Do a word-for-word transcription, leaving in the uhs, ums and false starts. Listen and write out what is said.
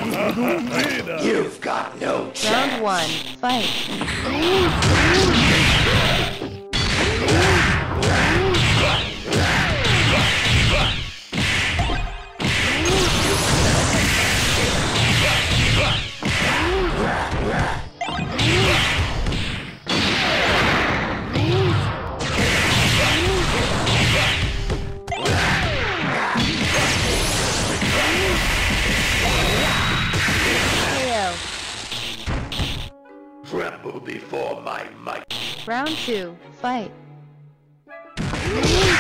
You've got no chance. Round one, fight. Tremble before my might. Round two, fight.